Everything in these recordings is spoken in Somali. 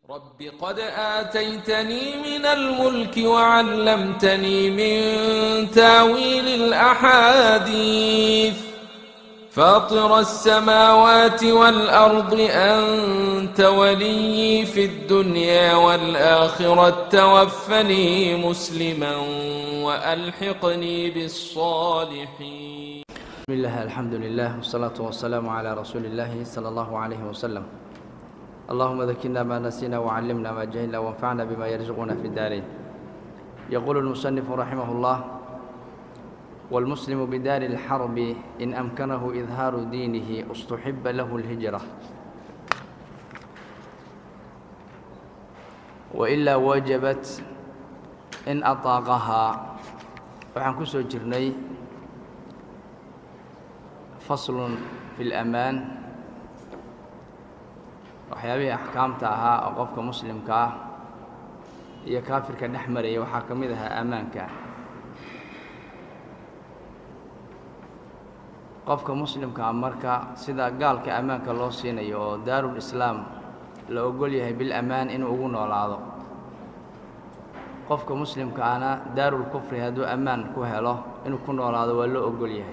رب قد آتيتني من الملك وعلمتني من تاويل الأحاديث فاطر السماوات والأرض أنت ولي في الدنيا والآخرة توفني مسلما وألحقني بالصالحين. بسم الله الحمد لله والصلاة والسلام على رسول الله صلى الله عليه وسلم. اللهم ذكرنا ما نسينا وعلمنا ما جهلنا وانفعنا بما يرزقنا في الدارين. يقول المصنف رحمه الله: والمسلم بدار الحرب إن أمكنه إظهار دينه استحب له الهجرة وإلا وجبت إن أطاقها. waxaan ku soo jirnay faslun fi اlأmaan, waxyaabihii axkaamta ahaa oo qofka muslimka ah iyo kaafirka dhex maraya waxaa ka mid ahaa ammaanka. qofka muslimka ah marka sida gaalka ammaanka loo siinayo oo daarul islaam la ogol yahay bil amaan inuu ugu noolaado, qofka muslimka ahna daarul kufri hadduu ammaan ku helo inuu ku noolaado waa loo ogol yahay.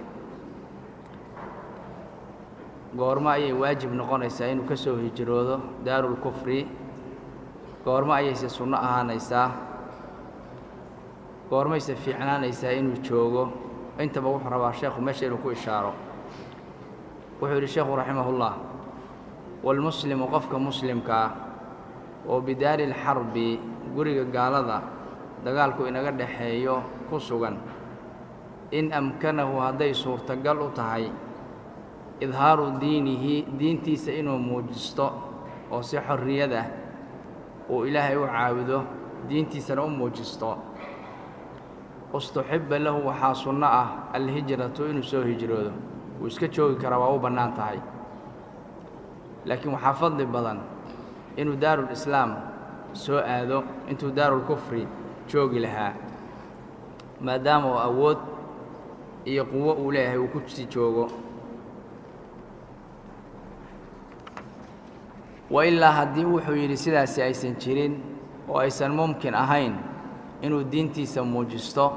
goormo ayay waajib noqonaysaa inuu ka soo hijroodo daarul kufri? goormo ayayse sunno ahaanaysaa? goormayse fiicnaanaysaa inuu joogo? intaba wuxuu rabaa sheekhu meesha inuu ku ishaaro. wuxuu yidhi sheekhu raximahullah: walmuslimu qofka muslimka ah oo bidaari lxarbi guriga gaalada dagaalku inaga dhexeeyo ku sugan, in amkanahu hadday suurtagal u tahay idhaaru diinihi diintiisa inuu muujisto oo si xorriyad ah uu ilaahay u caabudo diintiisana u muujisto, ustuxibba lahu waxaa sunno ah alhijratu inuu soo hijroodo. wuu iska joogi karaa, waa u bannaan tahay, laakiin waxaa fadli badan inuu daarul islaam soo aado intuu daarul kufri joogi lahaa, maadaama uu awood iyo quwo uu leeyahay uu ku sii joogo. wailaa haddii wuxuu yidhi sidaasi aysan jirin oo aysan mumkin ahayn inuu diintiisa muujisto,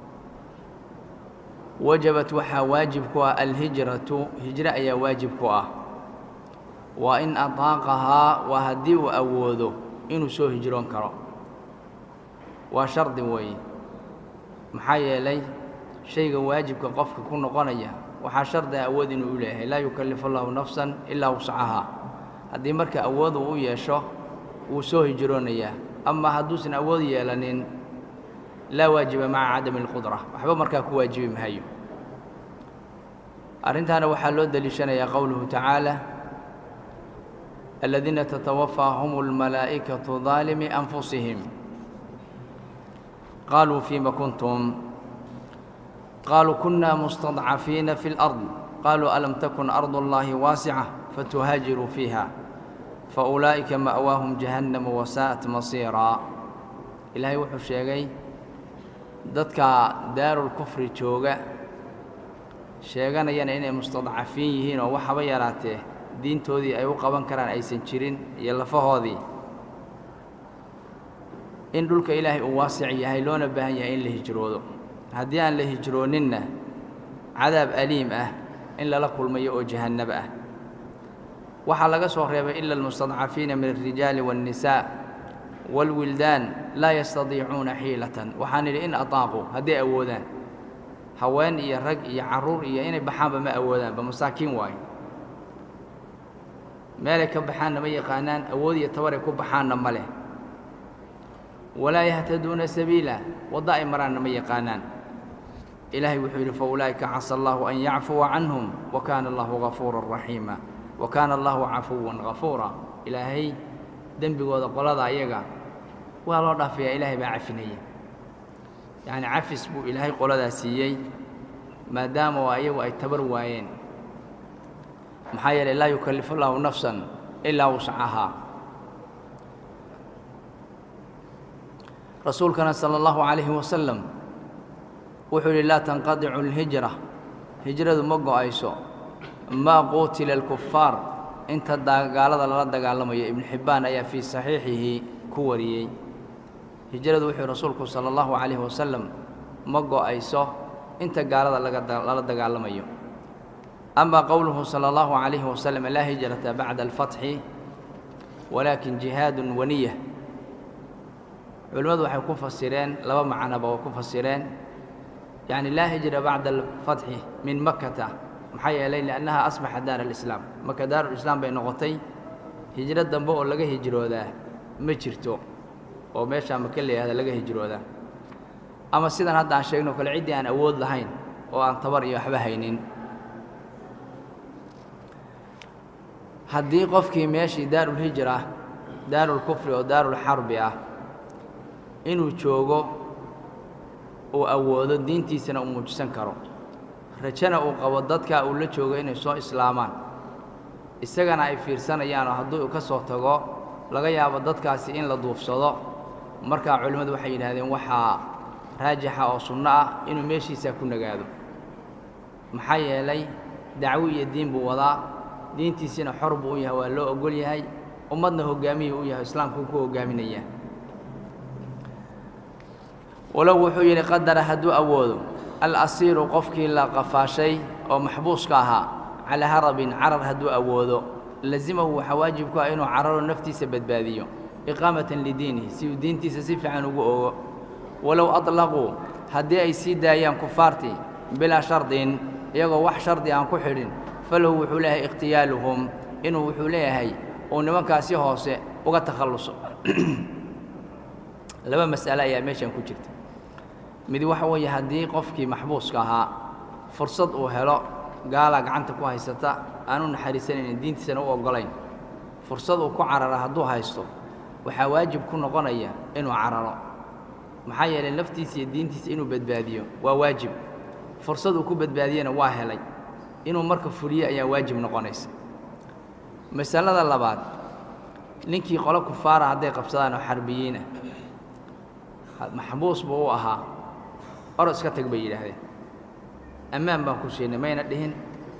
wajabat waxaa waajib ku ah alhijratu, hijro ayaa waajib ku ah. waa in ataaqahaa, waa haddii uu awoodo inuu soo hijroon karo. waa shardi weeye, maxaa yeelay shayga waajibka qofka ku noqonaya waxaa shardi awood inuu u leeyahay. laa yukallifu allahu nafsan ilaa wuscahaa. haddii marka awood uu u yeesho wuu soo hijroonayaa, ama hadduusan awood yeelanin laa waajiba maca cadami اlqudra, waxba markaa ku waajibi mahayo. arrintaana waxaa loo deliishanayaa qowluhu tacaala: aladiina tatawaffaahum اlmalaa'ikatu daalimi anfusihim qaaluu fiima kuntum qaaluu kunna mustadcafiina fi اlأrض qaaluu alam takun ardu اllahi waasica fatuhaajiruu fiiha faulaa'ika ma'waahum jahannamu wasaa'at masiiraa. ilaahay wuxuu sheegay dadka daarul kufri jooga sheeganayana inay mustadcafiin yihiin oo waxaba yaraatee diintoodii ay u qaban karaan aysan jirin iyo lafahoodii, in dhulka ilaahay uu waasic yahay loona baahan yahay in la hijroodo. haddii aan la hijrooninna cadaab aliim ah in lala kulmayo oo jahannab ah. waxaa laga soo reebay ila almustadcafiina min alrijaali waاnnisaa wاlwildaan laa yastadiicuuna xiilatan. waxaan idhi in ataaquu, hadday awoodaan. haween iyo rag iyo carruur iyo inay baxaanba ma awoodaanba, masaakiin waayo. meelay ka baxaanna ma yaqaanaan, awood iyo tabaray ku baxaanna ma leh. walaa yahtaduuna sabiila, waddo ay maraanna ma yaqaanaan. ilaahay wuxuu yidhi: faulaa'ika casa allahu an yacfuwa canhum wa kaana allahu gafuuran raxiima wa kaana allahu cafuwan gafuura. ilaahay dembigooda qolada ayaga waa loo dhaafayaa, ilaahay baa cafinaya. yacni cafis buu ilaahay qoladaa siiyey maadaama oo ayagu ay tabar waayeen. maxaa yeelay laa yukallifu allahu nafsan ilaa wuscahaa. rasuulkana sala allahu calayhi wasalam wuxuu yidhi: laa tanqadicu alhijra, hijradu ma go'ayso maa quutila alkufaar inta dagaalada lala dagaalamayo ibn Xibbaan ayaa fi saxiixihi ku wariyay hijradu wuxuu rasuulku sallallahu alayhi wasallam ma go'ayso inta gaalada lala dagaalamayo ama qowluhu sallallahu alayhi wasallam la hijrata ba'da al-fath walakin jihadun wa niyyah culimadu waxay ku fasireen laba macno ba ku fasireen yani la hijra ba'da al-fath min makkah maxay yeelay laanaha asbaxa daar al-islam marka daar al-islam bay noqotay hijra dambe oo laga hijrooda ma jirto oo meesha marka leeyahay laga hijrooda ama sidan hadda aan sheegno kale cid aan awood lahayn oo aan tabar iyo waxba haynin haddii qofkii meeshii daarul hijra daarul kufri oo daarul harbi ah inuu joogo oo awoodo diintiisana uu muujisan karo rajana uu qabo dadka uu la joogo inay soo islaamaan isagana ay fiirsanayaan hadduu ka soo tago laga yaabo dadkaasi in la duufsado marka culimadu waxay yiraahdeen waxa raajixa oo sunna ah inuu meeshiisa ku nagaado maxay yeelay dacwo iyo diin buu wadaa diintiisina xor buu u yahay waa loo ogol yahay ummadna hogaamiye u yahay islaamku ku hogaaminaya walaw wuxuu yiri qadara haduu awoodo al-asiir qofkii la qafaashay oo maxbuuska ahaa ala harabin carar haduu awoodo lazimahu waxa waajib ku ah inuu cararo naftiisa badbaadiyo iqaamatan lidiinihi si diintiisa si fiican ugu oogo walaw atlaqu hadii ay sii daayaan kufaarti bila shardin iyagoo wax shardi aan ku xidhin falahu wuxuu leeyahay iqtiyaaluhum inuu wuxuu leeyahay oo nimankaasi hoose uga takhaluso laba mas'ala ayaa meeshan ku jirta mid waxa weeye hadii qofkii maxbuuska ahaa fursad uu helo gaala gacanta ku haysata aanu naxariisanin diintiisana u ogolayn fursad uu ku carara haduu haysto waxa waajib ku noqonaya inuu cararo maxaa yeelay naftiisa iyo diintiisa inuu badbaadiyo waa waajib fursad uu ku badbaadiyana waa helay inuu marka fuliyo ayaa waajib noqonaysa masalada labaad ninkii qolo kufaara haday qabsadaan oo xarbiyiina maxbuus buu ahaa oros ka tag bay yiraahdeen amaan baan ku sheegnay mayna dhihin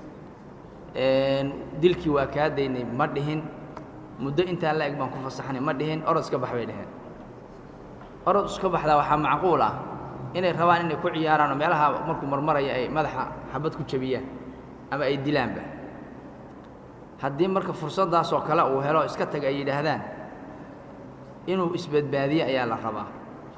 dilkii waa ka daynay ma dhihin muddo inta la eg baan ku fasaxnay ma dhihin oros ka baxbay dhaheen oros ka baxda waxa macquul ah inay rabaan inay ku ciyaaraan meelaha markuu marmaraya ay madaxa xabad ku jabiyaan ama ay dilaanba haddii marka fursadaas oo kale uu helo iska tag ay yiraahdaan inuu isbadbaadiyo ayaa la rabaa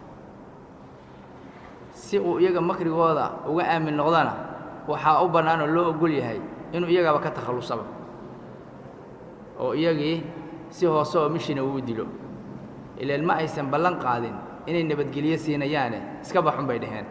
si uu iyaga makrigooda uga aamin noqdana waxa u banaan oo loo ogol yahay inuu iyagaba ka takhalusaba oo iyagii si hoose oo mishina uu dilo ilaa ma aysan ballan qaadin inay nabadgeliyo siinayaan iska baxun bay dhaheen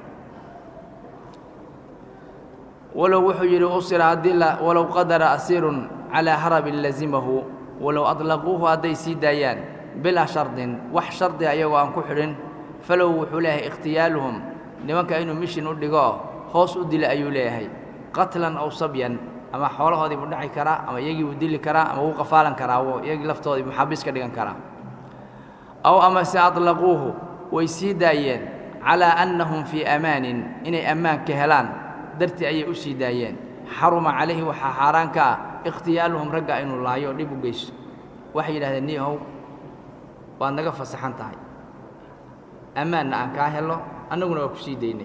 walaw wuxuu yiri usira adilla walaw qadara asirun ala harabin lazimahu walaw adlaquhu haday sii daayaan bila shardin wax shardi ayagoo aan ku xidhin falow wuxuu leeyahay ikhtiyaaluhum nimanka inuu mishin u dhigo hoos u dila ayuu leeyahay qatlan aw sabyan ama xoolahoodii buu dhaci karaa ama iyagii uu dili karaa ama uu qafaalan karaa oo iyagii laftoodii maxaabiis ka dhigan karaa aw ama si adlaquhu way sii daayeen calaa annahum fii amaanin inay ammaan ka helaan dartii ayay u sii daayeen xaruma calayhi waxaa xaaraan ka ah ikhtiyaaluhum ragga inuu laayo dhib u geysto waxay yidhahdeen niyahow waad naga fasaxan tahay ammaanna aan kaa helo annaguna waa ku sii daynay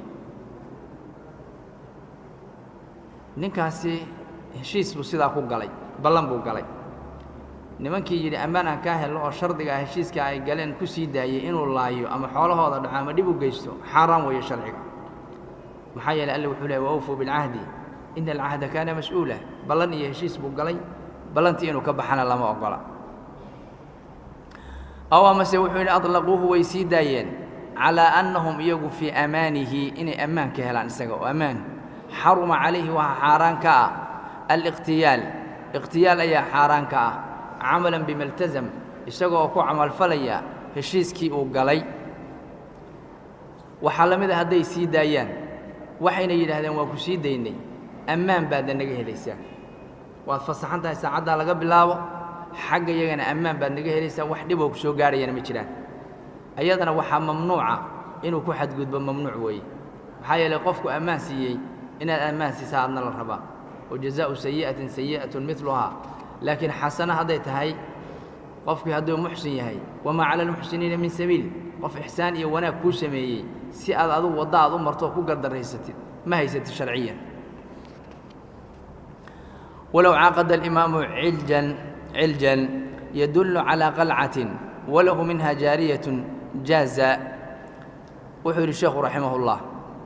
ninkaasi heshiis buu sidaa ku galay ballan buu galay nimankii yidhi ammaan aan kaa helo oo shardiga heshiiska ay galeen ku sii daayay inuu laayo ama xoolahooda dhaco ama dhib u geysto xaaraan weeye sharciga maxaa yeelay alle wuxuu leeyahay wawfuu bilcahdi ina alcahda kaana mas-uula ballan iyo heshiis buu galay ballantii inuu ka baxana lama ogola aw amase wuxuu yidhi adlaquuhu way sii daayeen calaa annahum iyagu fii amaanihi inay ammaan ka helaan isaga oo ammaan xaruma calayhi waxaa xaaraan ka ah aliqtiyaal iqtiyaal ayaa xaaraan ka ah camalan bima iltazam isagoo ku camalfalaya heshiiskii uu galay waxaa la mid a hadday sii daayaan waxayna yidhaahdeen waa ku sii daynay ammaan baadna naga helaysaa waad fasaxan tahay saacaddaa laga bilaabo xagga iyagana ammaan baad naga helaysaa wax dhiboo ku soo gaarayana ma jiraan ayadana waxaa mamnuuca inuu ku xadgudbo mamnuuc weeye maxaa yeelay qofku ammaan siiyey inaad ammaan siisaa adna la rabaa wajazaau sayi'atin sayi'atun miluhaa laakiin xasana hadday tahay qofkii hadduu muxsin yahay wamaa cala almuxsiniina min sabiil qof ixsaan iyo wanaag kuu sameeyey si aad adugu wadda aad u marto oo ku gardarraysatid ma haysatid sharciyan walow caaqada alimaamu ciljan yadullu calaa qalcatin walahu minha jaariyatun jaaza wuxuu yidhi sheekhu raximahullah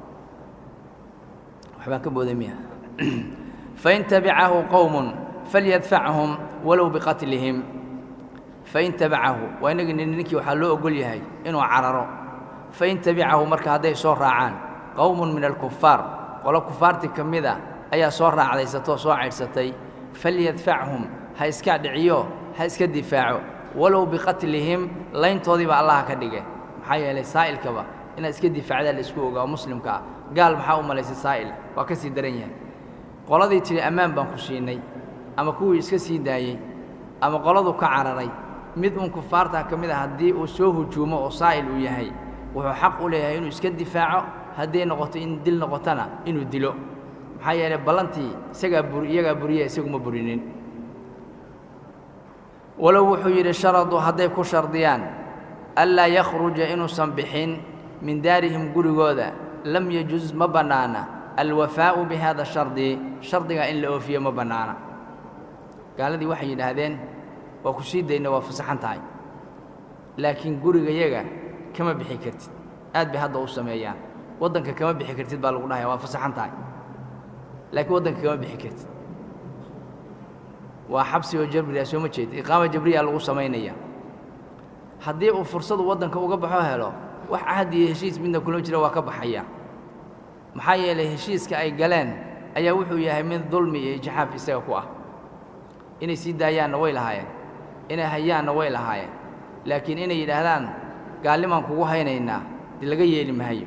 waxbaan ka booday miya fain tabicahu qowmun falyadfachum walow biqatlihim fain tabacahu waa inagii ninkii waxaa loo ogol yahay inuu cararo fain tabicahu marka hadday soo raacaan qowmun min alkufaar qolo kufaartii ka mida ayaa soo raacdaysatoo soo caydhsatay falyadfachum ha iska dhiciyo ha iska difaaco walow biqatlihim layntoodiiba allaha ka dhige maxaa yeelay saa'ilkaba inaad iska difaacdaa la isku ogaa oo muslimka ah gaal maxaa u malaysay saa'il waa ka sii daran yahay qoladii tidhi ammaan baan ku siinay ama kuwii iska sii daayey ama qoladu ka cararay mid uun kufaartaa ka mid a haddii uu soo hujuumo oo saa'il uu yahay wuxuu xaq u leeyahay inuu iska difaaco hadday noqoto in dil noqotona inuu dilo maxaa yeelay ballantii iyagaa buriya isaguma burinin walow wuxuu yidhi sharaduu hadday ku shardiyaan anlaa yakhruja inuusan bixin min daarihim gurigooda lam yajuz ma bannaana alwafaa'u bihada shardigaa in la oofiyo ma bannaana gaaladii waxay yidhaahdeen waa ku sii dayna waa fasaxan tahay laakiin gurigayaga kama bixi kartid aad bay hadda u sameeyaan waddanka kama bixi kartid baa lagu dhahaya waa fasaxan tahay laakiin waddanka kama bixi kartid waa xabsi oo jabriya soo ma jeed iqaama jabriya lagu samaynaya haddii uu fursadu waddanka uga baxo helo wax cahdi iyo heshiis midna kula jira waa ka baxaya maxaa yeelay heshiiska ay galeen ayaa wuxuu yahay mid dulmi iyo ijxaaf isaga ku ah inay sii daayaanna way lahaayeen inay hayaanna way lahaayeen laakiin inay yidhaahdaan gaalnimaan kugu haynaynaa dee laga yeeli mahayo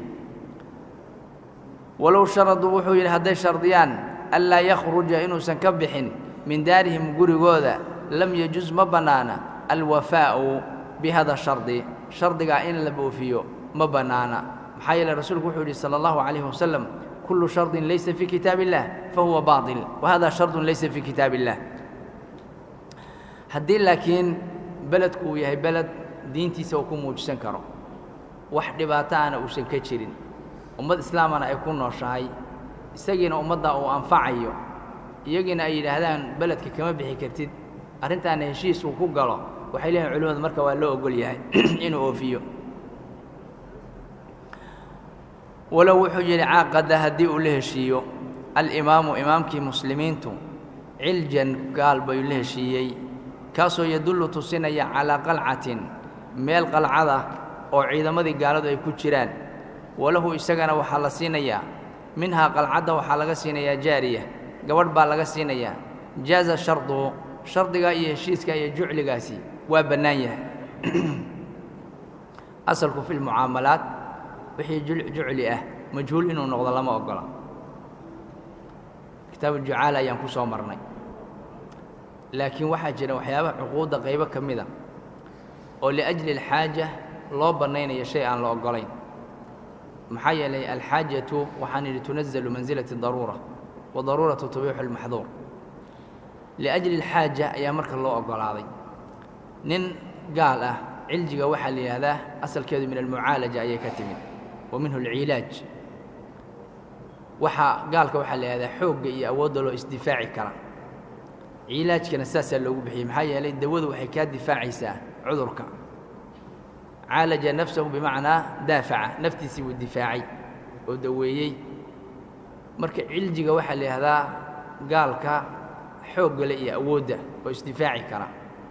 walow sharaduu wuxuu yidhi hadday shardiyaan anlaa yakhruja inuusan ka bixin min daarihim gurigooda lam yajuz ma bannaana alwafaa'u bihada shardigaa in la boofiyo ma bannaana maxaa yeeley rasuulku wuxuu yidhi sala allahu calayhi wasalam kullu shardin laysa fii kitaab illah fahuwa baatil wahada shardun laysa fii kitaab illah haddii laakiin beledku uu yahay beled diintiisa uu ku muujisan karo wax dhibaato ahna uusan ka jirin ummad islaamana ay ku nooshahay isagiina ummadda uu anfacayo iyagiina ay yidhaahdaan beledka kama bixi kartid arrintaana heshiis uu ku galo waxay leeyihin culimmadu marka waa loo ogol yahay inuu oofiyo walow wuxuu yidhi caaqada haddii uu la heshiiyo alimaamu imaamkii muslimiintu ciljan gaal bayuu la heshiiyey kaasoo yadullu tusinaya calaa qalcatin meel qalcada oo ciidamadii gaaladu ay ku jiraan walahu isagana waxaa la siinayaa minhaa qalcadda waxaa laga siinayaa jaariya gabadh baa laga siinayaa jaaza sharduhu shardigaa iyo heshiiska iyo jucligaasi waa bannaan yahay asalku fi lmucaamalaat wixii jucli ah majhuul inuu noqdo lama ogola kitaabu jucaala ayaan ku soo marnay laakiin waxaa jira waxyaabaha cuquudda qaybo ka mida oo liajli alxaaja loo bannaynayo shay aan la oggolayn maxaa yeelay alxaajatu waxaan idhi tunazalu mansilati daruura wadaruuratu tabiixu almaxduur liajli alxaaja ayaa marka loo oggolaaday nin gaal ah ciljiga waxaa la yidhaahdaa asalkeedu min almucaalaja ayay ka timid wa minhu alcilaaj gaalka waxaa la yidhahdaa xoogga iyo awoodda loo isdifaaci kara cilaajkana saasaa loogu bixiyey maxaa yeelay dawadu waxay kaa difaacaysaa cudurka caalaja nafsahu bimacnaa daafaca naftiisii buu difaacay oo daweeyey marka ciljiga waxaa la yidhahdaa gaalka xooggale iyo awoodda oo isdifaaci kara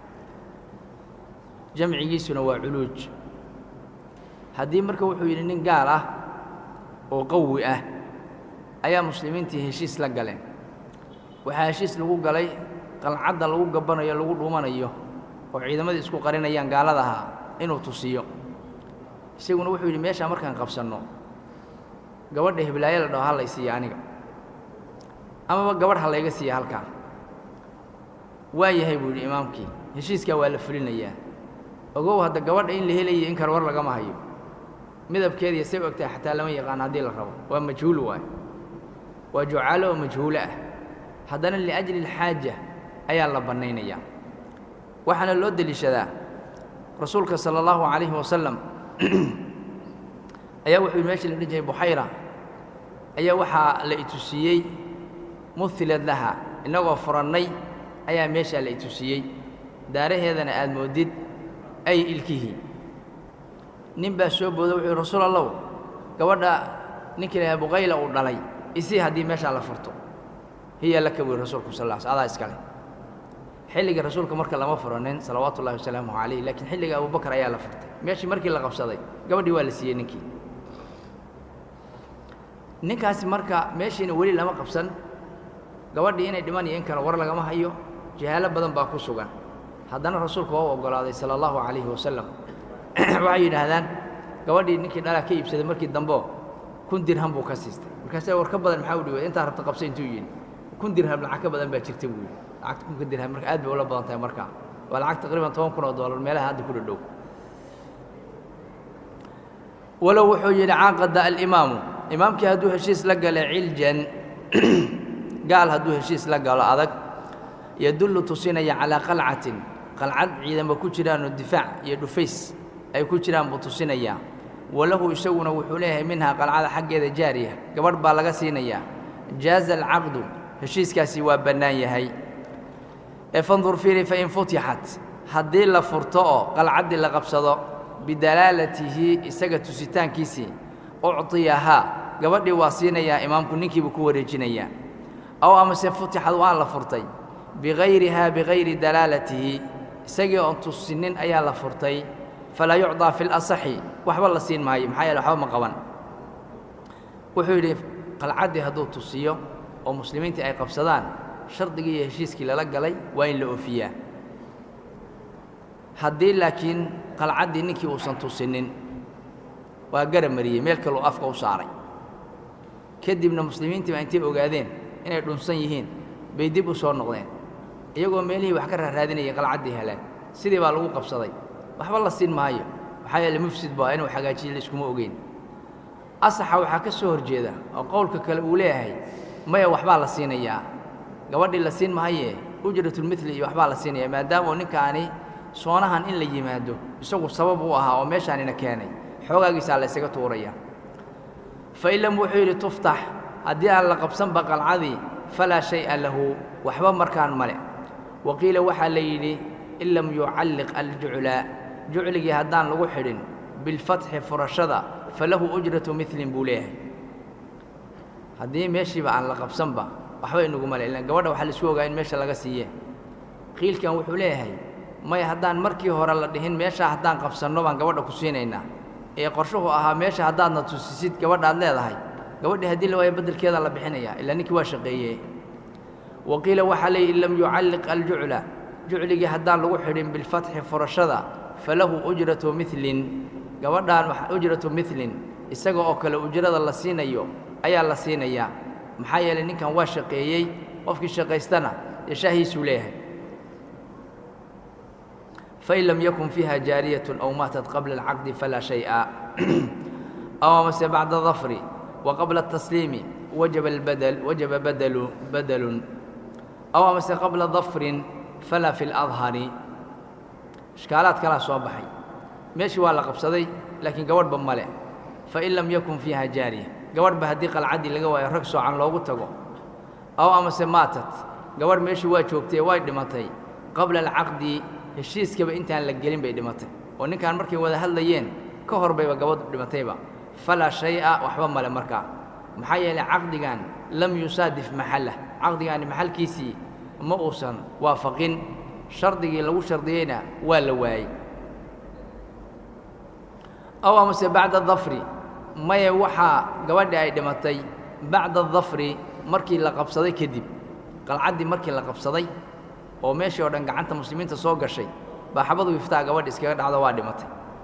jamcigiisuna waa culuuj haddii marka wuxuu yidhi nin gaal ah oo qawi ah ayaa muslimiintii heshiis la galeen waxaa heshiis lagu galay qalcadda lagu gabbanayo lagu dhuumanayo oo ciidamadii isku qarinayaan gaaladaha inuu tusiyo isaguna wuxuu yidhi meeshaa markaan qabsanno gabadha hiblaayo la dhaho ha lay siiya aniga amaba gabadh ha layga siiya halkaa waa yahay buu yidhi imaamkii heshiiskaa waa la fulinayaa ogow hadda gabadha in la helayo in kale war lagama hayo midabkeediiyo say ogtahay xataa lama yaqaan haddii la rabo waa majhuul waaye waa jucaalo oo majhuulo ah haddana liajli alxaaja ayaa la bannaynaya waxaana loo deliishadaa rasuulka sala allahu calayhi wasalam ayaa wuxuu meesha la dhihi jiray buxayra ayaa waxaa la itusiyey muhilad laha innagoo furannay ayaa meeshaa la itusiyey daaraheedana aad moodid ay ilkihii nin baa soo booda wuxuu yidhi rasuul allow gabadha ninka ilaahay buqayla uu dhalay isii haddii meeshaa la furto hiya laka buu yidhi rasuulku sal alla alay adaa iskale xilliga rasuulka marka lama furanin salawaatu ullahi wasalaamuhu calayh laakiin xilliga abubakar ayaa la furtay meeshii markii la qabsaday gabadhii waa la siiyey ninkii ninkaasi marka meeshiina weli lama qabsan gabadhii inay dhiman iyo in kale war lagama hayo jahaalo badan baa ku sugan haddana rasuulku waa u oggolaaday sala allahu calayhi wasalam waxay yidhaahdaan gabadhii ninkii dhalaa ka iibsaday markii dambo 1,000 dirham buu ka siistay markaasee war ka badan maxaa u dhiway intaa rabta qabsa intuu yidhi 1,000 dirham lacag ka badan baa jirta buu yidhi lacagta 1,000 dirham marka aad bay ula badan tahay markaa waa lacag taqriiban $10,000 meelaha hadda ku dhadhow walow wuxuu yidhi caaqada alimaamu imaamkii hadduu heshiis la gala ciljan gaal hadduu heshiis la galo adag yadullu tusinaya calaa qalcatin qalcad ciidamo ku jiraanoo difaac iyo dhufays ay ku jiraan buu tusinayaa walahu isaguna wuxuu leeyahay minhaa qalcada xaggeeda jaariya gabadh baa laga siinayaa jaaza alcaqdu heshiiskaasi waa bannaan yahay ee fandur fiiri fain futixat haddii la furto oo qalcaddii la qabsado bidalaalatihi isaga tusitaankiisii uctiyahaa gabadhii waa siinayaa imaamku ninkiibuu ku wareejinayaa aw amase futixad waa la furtay bigayrihaa bigayri dalaalatihi isagii oon tusinin ayaa la furtay falaa yucdaa fi lasaxi waxba la siin maayo maxaa yeele waxba ma qaban wuxuu yidhi qalcaddii hadduu tusiyo oo muslimiintii ay qabsadaan shardigii iyo heshiiskii lala galay waa in la oofiyaa haddii laakiin qalcaddii ninkii uusan tusinin waa garab mariyey meel kaluu afka u saaray kadibna muslimiintii baa intay ogaadeen inay dhunsan yihiin bay dib u soo noqdeen iyagoo meelihii wax ka raaraadinayay qalcaddii heleen sidii baa lagu qabsaday waxba la siin maayo maxaa yeele mufsid baa inuu hagaajiyo laiskuma ogeyn asaxa waxaa ka soo horjeeda oo qowlka kale uu leeyahay maya waxbaa la siinayaa gabadhii la siin mahaye ujratulmithli iyo waxbaa la siinayaa maadaama uu ninkaani soonahan in la yimaado isagu sabab u ahaa oo meeshaanina keenay xoogaagiisaa la ysaga tuuraya fain lam wuxuu yidhi tuftax haddii aan la qabsanba qalcadii falaa shay'a lahu waxba markaan male waqiila waxaa la yidhi in lam yucalliq aljucla jucligii haddaan lagu xidhin bilfatxi furashada falahu ujratu milin buu leeyahay haddii meeshiiba aan la qabsanba waxba inugu male ilaan gabadha waxaa laisku ogaa in meesha laga siiye qiilkan wuxuu leeyahay maya haddaan markii hore la dhihin meeshaa haddaan qabsanno baan gabadha ku siinaynaa ee qorshuhu ahaa meesha haddaadna tusisid gabadhaad leedahay gabadhii haddii la waayo beddelkeeda la bixinayaa ilaa ninkii waa shaqeeyey waqiila waxaa leeyihi in lam yucalliq aljucla jucligii haddaan lagu xidhin bilfatxi furashada falahu ujratu milin gabadhaan ujratu milin isaga oo kale ujrada la siinayo ayaa la siinayaa maxaa yeelay ninkan waa shaqeeyey qofkii shaqaystana dee shaahiisuu leeyahay fain lam yakun fiiha jaariyatun aw maatat qabla alcaqdi falaa shay'a aw amase bacda dafri wa qabla atasliimi wajaba badalun aw amase qabla dafrin falaa fi ladhari ishkaalaad kalaa soo baxay meeshii waa la qabsaday laakiin gabadhba male fain lam yakun fiiha jaariya gabadhba haddii qalcaddii laga waayo rag soocan loogu tago aw amase maatat gabadh meeshii waa joogtay way dhimatay qabla alcaqdi heshiiskaba intaan la gelin bay dhimatay oo ninkaan markay wada hadlayeen ka hor bayba gabadhu dhimatayba falaa shay'a waxba male markaa maxaa yeelay caqdigan lam yusaadif maxallah caqdigaani maxalkiisii ma uusan waafaqin shardigii lagu shardiyeyna waa la waayey aw amase bacda dafri maye waxaa gabadhii ay dhimatay bacda dafri markii la qabsaday kadib qalcaddii markii la qabsaday oo meeshii oo dhan gacanta muslimiinta soo gashay baa xabadu iftaa gabadhi iskaga dhacdo waa dhimatay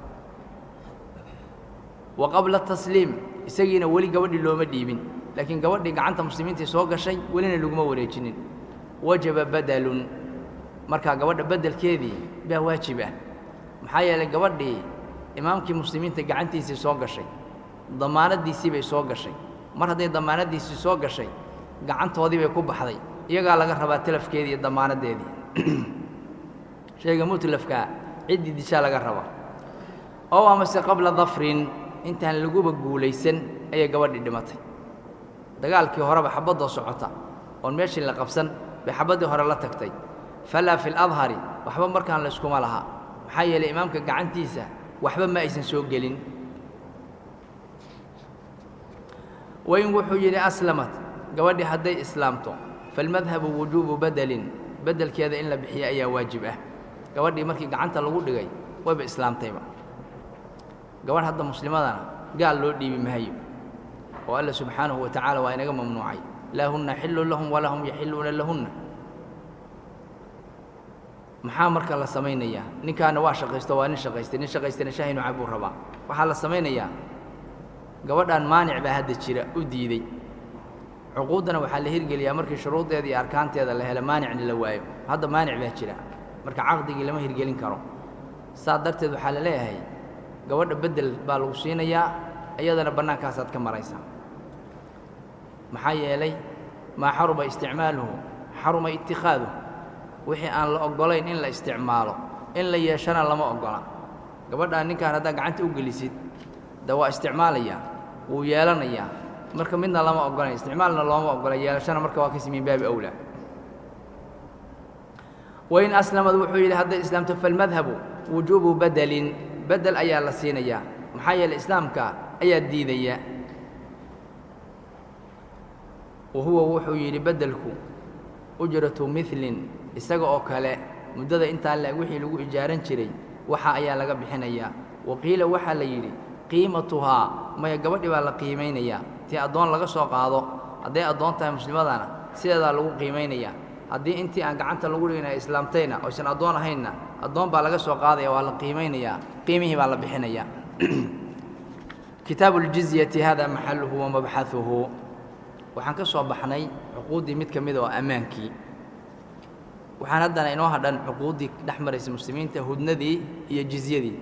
wa qabla tasliim isagiina weli gabadhii looma dhiibin laakiin gabadhii gacanta muslimiintii soo gashay welina laguma wareejinin wajaba badalun markaa gabadha beddelkeedii baa waajib ah maxaa yeelay gabadhii imaamkii muslimiinta gacantiisii soo gashay damaanaddiisii bay soo gashay mar hadday damaanaddiisii soo gashay gacantoodii bay ku baxday iyagaa laga rabaa talafkeedii iyo damaanaddeedii shayga mutlafka ciddii dishaa laga raba oo amase qabla dafrin intaan laguba guulaysan ayay gabadhii dhimatay dagaalkii horeba xabadoo socota oon meeshii la qabsan bay xabaddii hore la tagtay falaa fi ladhari waxba markaan la iskuma laha maxaa yeelay imaamka gacantiisa waxba ma aysan soo gelin wain wuxuu yidhi aslamat gabadhii hadday islaamto falmadhabu wujuubu badelin bedelkeeda in la bixiyo ayaa waajib ah gabadhii markii gacanta lagu dhigay wayba islaamtayba gabadh hadda muslimadana gaal loo dhiibi mahayo oo alla subxaanahu wa tacaala waa inaga mamnuucay laa hunna xillun lahum walaa hum yaxilluuna lahunna maxaa marka la samaynayaa ninkaana waa shaqaysto waa nin shaqaystayna shaahinu cabuu rabaa waxaa la samaynayaa gabadhan maanic baa hadda jira u diiday cuquuddana waxaa la hirgeliyaa markii shuruuddeeda iyo arkaanteeda la helo maanicna la waayo hadda maanic baa jira marka caqdigii lama hirgelin karo saa darteed waxaa la leeyahay gabadha beddel baa lagu siinayaa iyadana bannaankaasaad ka maraysaa maxaa yeelay maa xaruma isticmaaluhu xaruma itikaaduhu wixii aan la oggolayn in la isticmaalo in la yeeshana lama oggola gabadhaan ninkaan haddaad gacanta u gelisid de waa isticmaalayaa wuu yeelanayaa marka midna lama oggolayn isticmaalna looma oggola yeelashana marka waa kasi min baabi awlaa wain aslamad wuxuu yidhi hadday islaamto falmadhabu wujuubu badelin bedel ayaa la siinayaa maxaa yeelay islaamka ayaa diidaya wa huwa wuxuu yidhi bedelku ujratu milin isaga oo kale muddada intaa leeg wixii lagu ijaaran jiray waxa ayaa laga bixinayaa waqiila waxaa la yidhi qiimatuhaa maya gabadhii baa la qiimaynayaa tii addoon laga soo qaado hadday addoon tahay muslimadana sideedaa lagu qiimaynayaa haddii intii aan gacanta lagu dhigin ay islaamtayna oysan addoon ahaynna addoon baa laga soo qaadaya waa la qiimaynayaa qiimihii baa la bixinayaa kitaabu ljizyati hada maxaluhu wa mabxahuhu waxaan ka soo baxnay cuquuddii mid ka mid oo ammaankii waxaan haddana inoo hadhan cuquuddii dhex maraysa muslimiinta hudnadii iyo jizyadii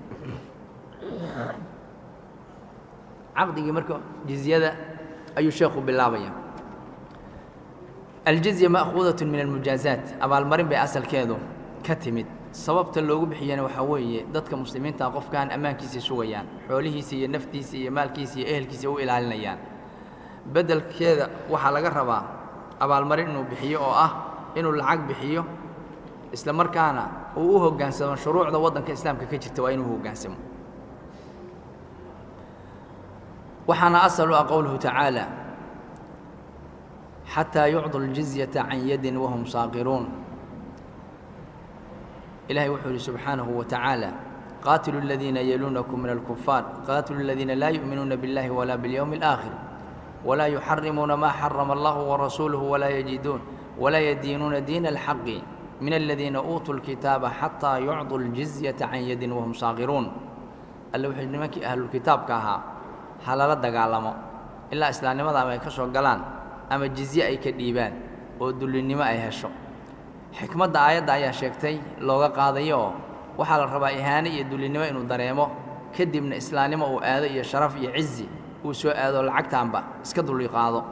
caqdigii marka jizyada ayuu sheekhu bilaabaya aljizya ma'khuudatun min almujaazaat abaalmarin bay asalkeedu ka timid sababta loogu bixiyana waxaa weeye dadka muslimiinta qofkaan ammaankiisii sugayaan xoolihiisa iyo naftiisa iyo maalkiisa iyo ehelkiisa u ilaalinayaan beddelkeeda waxaa laga rabaa abaalmarin inuu bixiyo oo ah inuu lacag bixiyo isla markaana uu u hoggaansamo shuruucda waddanka islaamka ka jirta waa inuu hoggaansamo waxaana asal u ah qowluhu tacaala xataa yucdu ljizyata can yadin wahum saaqiruun ilahay wuxuu yidhi subxaanahu wa tacaala qaatilu aladiina yaluunakum min alkufaar qaatilu aladiina laa yu'minuuna biاllahi walaa biاlyowmi اlآakhir walaa yuxarimuuna maa xarama allahu warasuuluhu walaa yadiinuuna diina alxaqi min aladiina uutuu lkitaaba xataa yucdu ljizyata can yadin wahum saaqiruun alle wuxuu nimankii ahlulkitaabka ahaa ha lala dagaalamo ilaa islaamnimada ama ay ka soo galaan ama jizye ay ka dhiibaan oo dullinnimo ay hesho xikmadda aayadda ayaa sheegtay looga qaadayo oo waxaa la rabaa ihaane iyo dullinnimo inuu dareemo kadibna islaamnimo uu aado iyo sharaf iyo cizi uu soo aado lacagtaanba iska dulli qaado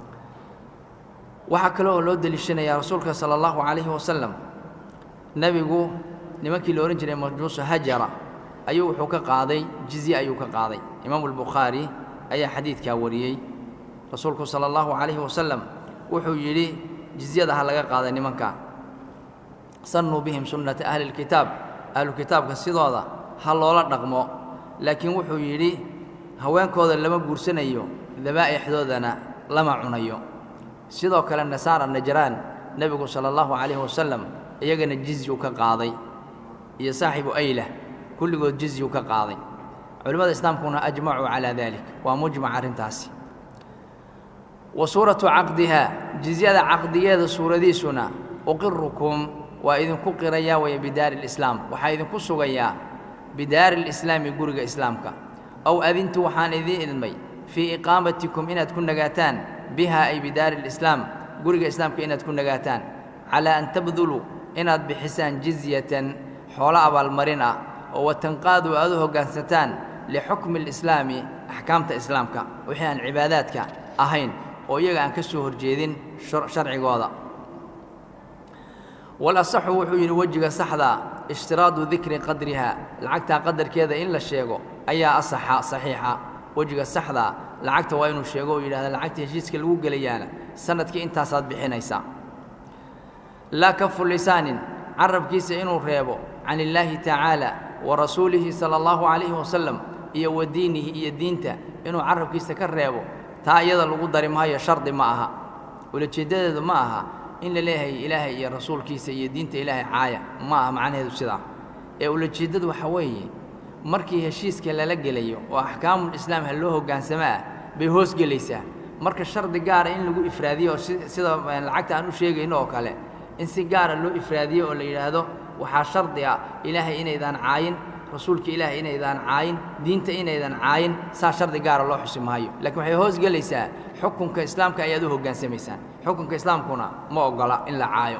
waxaa kale oo loo deliishanayaa rasuulka sala allahu calayhi wasalam nebigu nimankii la odhan jiray majmuusu hajara ayuu wuxuu ka qaaday jizye ayuu ka qaaday imaamu albukhaari ayaa xadiidkaa wariyey rasuulku sala allahu calayhi wasalam wuxuu yidhi jizyada ha laga qaada nimanka sannuu bihim sunnata ahli lkitaab ahlukitaabka sidooda ha loola dhaqmo laakiin wuxuu yidhi haweenkooda lama guursanayo dabaa'ixdoodana lama cunayo sidoo kale nasaara najraan nebigu sala allahu calayhi wasalam iyagana jizyu ka qaaday iyo saaxibu aylah kulligood jizyu ka qaaday culimmada islaamkuna ajmacuu calaa dalik waa mujmac arrintaasi wa suuratu caqdihaa jizyada caqdigeeda suuradiisuna uqirukum waa idinku qirayaa waya bidaari lislaam waxaa idinku sugayaa bidaari lislaami guriga islaamka aw adintu waxaan idiin idmay fii iqaamatikum inaad ku nagaataan bihaa ay bidaari lislaam guriga islaamka inaad ku nagaataan calaa an tabduluu inaad bixisaan jizyatan xoolo abaalmarin ah oo watanqaadu aad u hoggaansataan lixukmi alislaami axkaamta islaamka wixii aan cibaadaadka ahayn oo iyaga aan ka soo horjeedin sharcigooda والأصح وحي وجه صحدا اشتراط ذكر قدرها لعقتها قدر كذا إلا الشيغو أي أصح صحيحة وجه صحدا لعقت وينو الشيغو إلى هذا لعقت هشيسك الوجه ليانا سندك أنت صاد بحنيسا لا كف لسان عرب كيس إنه ريبو عن الله تعالى ورسوله صلى الله عليه وسلم إيا ودينه إيا دينته إنه عرب كيس كريبو تا أيضا القدر ما هي شرط معها ولتشدد معها إن إلهي يا رسول كيس إيا دينته إلهي عاية معها معنى هذا الشيء ولتشدد وحويه markii heshiiska la galayo oo ahkaamul islaam haloo hoggaan samaa bay hoos galaysaa marka shardi gaar in lagu ifraadiyo sida lacagta aan u sheegayno oo kale in si gaar ah loo ifraadiyo oo la yiraahdo waxa shardi ah ilaahay inaydan caayin rasuulka ilaahay inaydan caayin diinta inaydan caayin saa shardi gaar ah loo xusimaayo laakiin waxay hoos galaysaa xukunka islaamka ayaad u hoggaan samaysaan xukunka islaamkuna ma ogola in la caayo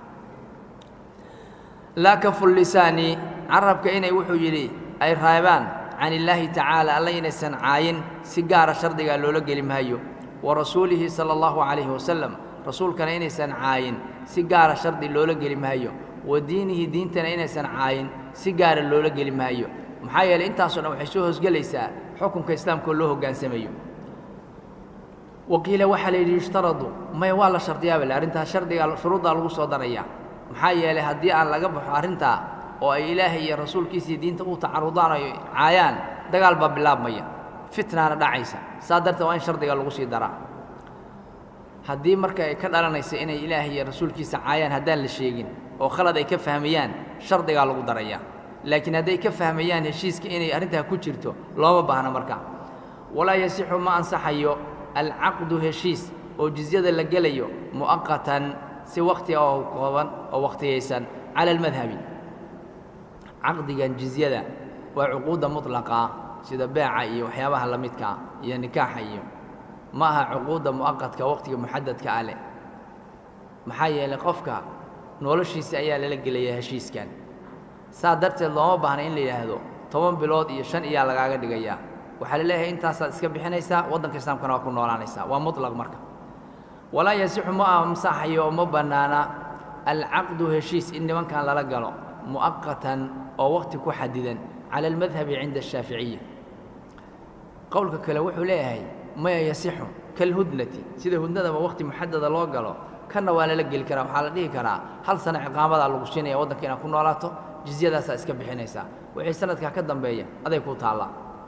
la kaful lisani arabka inay wuxuu yiri أي رايبان عن الله تعالى الله ينسن عاين سيجارة شرط قالوا له قال مهيو ورسوله صلى الله عليه وسلم رسول كان ينسن عاين سيجارة شرط له قال مهيو ودينه دين تنا ينسن عاين سيجارة له قال مهيو محايل أنت أصلا وحشوه قليسا حكم كإسلام كله كان سميو وقيل وحل يشترطوا ما يوالله شرط يا بلا أنت شرط قال شروط على الوصول محايل هدي على قبح أرنتا oo ay ilaahay iyo rasuulkiisa diinta u tacarudaanayo caayaan dagaal ba bilaabmaya fitnaana dhacaysa saadarta waa in shardiga lagu sii daraa haddii marka ay ka dhalanayso inay ilaahay iyo rasuulkiisa caayaan haddaan la sheegin oo khalad ay ka fahmayaan shardiga lagu daraya laakiin hadday ka fahmayaan heshiiska inay arrintaa ku jirto looma baahna marka walaa yasixu ma ansaxayo alcaqdu heshiis oo jizyada la gelayo mu'aqatan si waqti oo kooban oo waqtiyeysan cala almadhabi عقدي جزية وعقود مطلقة سيدا بيع إيه وحيابها لميتك إيه نكاح إيه معها عقود مؤقت كوقت محدد كعلي محايا لقفك نولشي سأيا للقي لي هشيس كان سادرت الله بهنين لي هذا طبعا بلاد إيه شن إيه لقاقة دقيا وحال الله إنت سكب بحنيسا وضن كسام كانوا يكون نولانيسا ومطلق مركب ولا يصح ما مساحي ومبنانا العقد هشيس إن من كان للقلو مؤقتا أو وقت كحددا على المذهب عند الشافعية قولك كلوح ليه ما يصح كالهدنة سيده هدنة وقت محدد الله قالوا كان وانا لقي الكرا وحال دي كرا هل سنة عقامة على الغشينة ودن كنا كنا ولاته جزية ذا ساسك بحنيسا وحي سنة كقدم بيا هذا يكون تعالى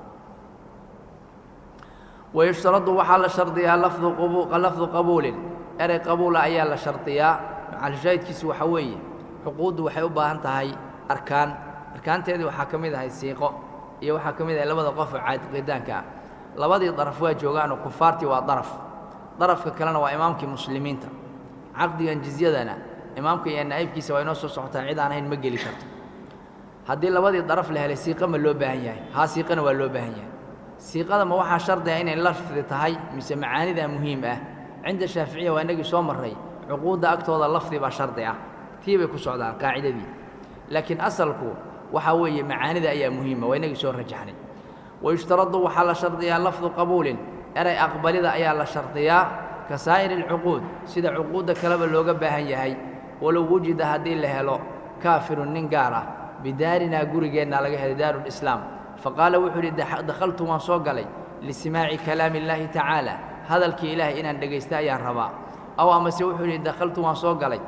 ويشترط وحال شرطيها لفظ قبول أري قبول أيال شرطيها على جايد كيسو حوية عقود waxay u baahan tahay arkaanteedii waxa kamid ah siiqo iyo waxa kamid ah labada qof caad qidaanka labadii daraf waa joogaan oo kufaarti waa darafka kalena waa imaamkii muslimiinta aqdigan jizyadana imaamka iyo naayibkiisa waa inoo soo socotaa cid aan ahayn ma geli karto haddii labadii daraf la helay siiqo ma loo baahan yahay ha siiqana waa loo baahan yahay siiqada ma waxa shardi ah inay lafdi tahay mise macaanida muhiim ah cinda shaafiiciya waa inagii soo maray cuquudda agtooda lafdi baa shardi ah تيبي كسودان قاعدة دي لكن أصلكو وحوي معاني ذا أيام مهمة وينك سور رجحني ويشترط وحال شرطيا لفظ قبول أرى أقبل ذا أيام شرطيا كسائر العقود سيد عقود كلام اللوجا بهاي ولو وجد هذه اللهلو كافر ننقارة بدارنا قرجنا على دار الإسلام فقال وحري دخلت وانصوق لي لسماع كلام الله تعالى هذا الكإله إن دقيستا يا ربا أو أمس وحري دخلت وانصوق لي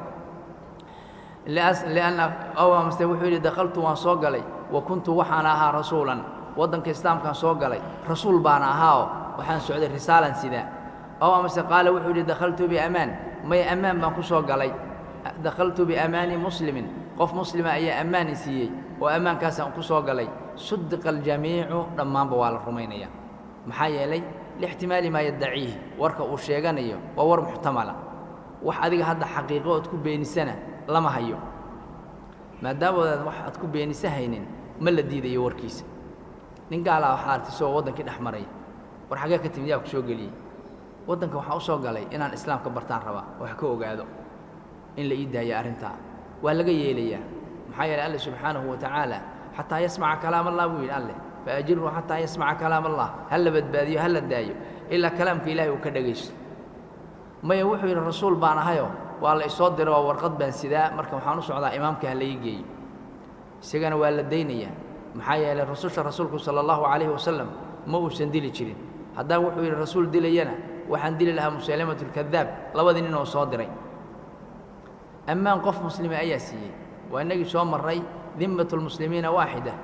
لأن أو مستوحي دخلت وانصوق لي وكنت وحناها رسولا وضن كإسلام كان صوق لي رسول باناها وحن سعود الرسالة سيدا أو مست قال وحولي دخلت بأمان ما أمان ما كسوق لي دخلت بأمان مسلم قف مسلم أي أمان سيي وأمان كاسا كسوق لي صدق الجميع لما بوال الرومانية محايا لي لاحتمال ما يدعيه وركا الشيغانية وور محتملة وحديق هذا حقيقة تكون بين السنة لما هيو ما دام واحد تكون بين سهينين ما الذي ذي وركيس نقال على حالتي سو ودن كده أحمرية ورحاجة كتير كشو قلي ودن كوحة وصو قلي إن الإسلام كبرتان ربا وحكوا قاعدوا إن لإيدها يا أرنتا ولا جاي ليا محايا الله سبحانه وتعالى حتى يسمع كلام الله وين الله فأجره حتى يسمع كلام الله هل بدباديه هل الدايو إلا كلامك إلهي وكدقيش ما يوحي الرسول بانا هيو waa la isoo diray oo warqad baan sidaa marka waxaan u socdaa imaamka ha la ii geeyo isagana waa la daynayaa maxaa yeelay rasuulku sala allahu calayhi wasalam ma uusan dili jirin haddaan wuxuu yidhi rasuul dilayana waxaan dili lahaa musaylamatu lkadaab labadii nin oo soo diray ammaan qof muslima ayaa siiyey waa innagii soo marray dimmatu lmuslimiina waaxida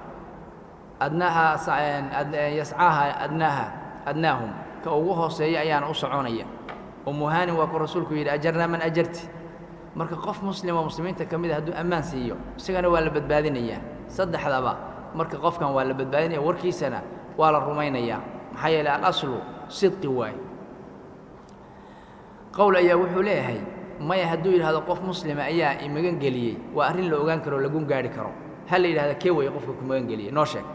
yascaaha adnaahum ka ugu hooseeya ayaana u soconaya umuhaanin waa ku rasuulku yidhi ajarnaa man ajarti marka qof muslima muslimiinta ka mid a hadduu ammaan siiyo isagana waa la badbaadinayaa saddexdaba marka qofkan waa la badbaadinaya warkiisana waa la rumaynayaa maxaa yeelay alaslu sidqi waay qowl ayaa wuxuu leeyahay maya hadduu yidhahdo qof muslima ayaa i magan geliyey waa arrin la ogaan karo lagu gaari karo ha la yidhahda kee weye qofka ku magan geliyey noo sheeg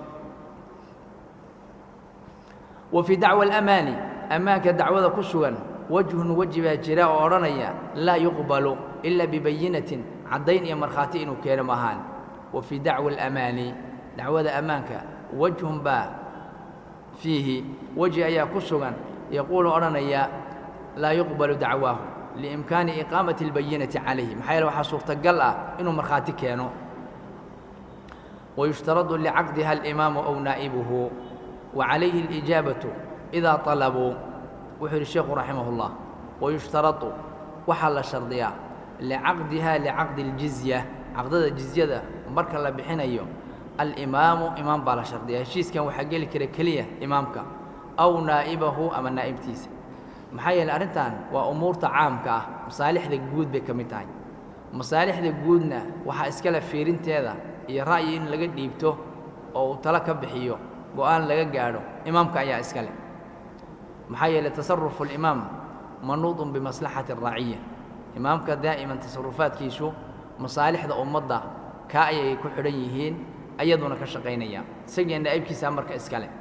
wa fii dacwa alamaani ammaanka dacwada ku sugan wajhun weji baa jira oo odhanaya laa yuqbalu ilaa bibayinatin caddayn iyo markhaati inuu keeno maahaan wa fii dacwa alamaani dacwada ammaanka wajhun baa fiihi weji ayaa ku sugan yaquulu odhanaya laa yuqbalu dacwaahu liimkaani iqaamati albayinati calayhi maxaa yeele waxaa suurtagal ah inuu markhaati keeno wayushtaradu licaqdiha alimaamu aw naa'ibuhu وعليه الإجابة إذا طلبوا وحر الشيخ رحمه الله ويشترط وحل شرطيا لعقدها لعقد الجزية عقد الجزية مركا الله بحين أيوم الإمام إمام بالا شرطيا الشيس كان وحقي لك كلية إمامك أو نائبه أما نائب تيس محايا الأرنتان وأمور تعامك مصالح ذي جود بكمتاين مصالح ذي جودنا وحا إسكالا فيرين تيذا يرأي إن لقد ديبته أو تلك بحيو go-aan laga gaadho imaamka ayaa iska leh maxaa yeelay tasarufu alimaam manuudun bimaslaxati araciya imaamka daa'iman tasarufaadkiisu masaalixda ummadda kaa ayay ku xidhan yihiin ayaduna ka shaqaynaya isagii naa'ibkiisaa marka iska leh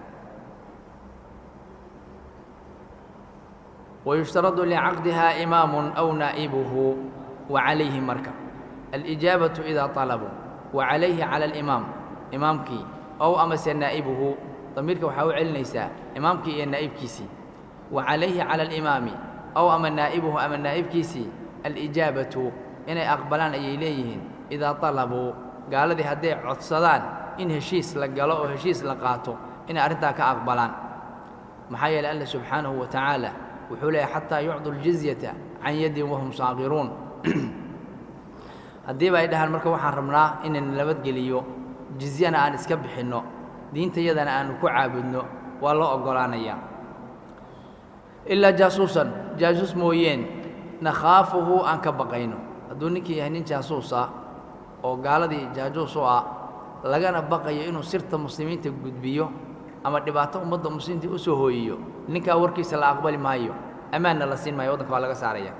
wayushtaradu licaqdiha imaamun aw naa'ibuhu wacalayhi marka alijaabatu idaa talabuu wacalayhi cala alimaam imaamkii أو أمس نائبه ضميرك وحاول علنيسا إمامك إيه النائب كيسي وعليه على الإمام أو أما نائبه أما النائب كيسي الإجابة إن أقبلان إليهن إذا طلبوا قال ذي هدي عصدان إن هشيس لقالوا وهشيس لقاتوا إن أردتك أقبلان محايا الله سبحانه وتعالى وحولي حتى يعطوا الجزية عن يد وهم صاغرون هدي بأيدها المركة وحرمنا إن نلبت قليو jizyana aan iska bixinno diintayadana aanu ku caabudno waa loo oggolaanayaa ilaa jaasuus mooyeen nakhaafuhu aan ka baqayno hadduu ninkii yahay nin jaasuus ah oo gaaladii jaajuus u ah lagana baqayo inuu sirta muslimiinta gudbiyo ama dhibaato ummadda muslimiinta u soo hooyiyo ninkaa warkiisa la aqbali maayo ammaanna la siin maayo waddanka waa laga saaraya